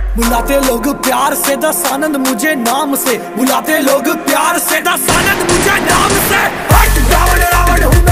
बुलाते लोग प्यार से दस आनंद मुझे नाम से, बुलाते लोग प्यार से दस आनंद मुझे नाम से। हट रावण रावण हूँ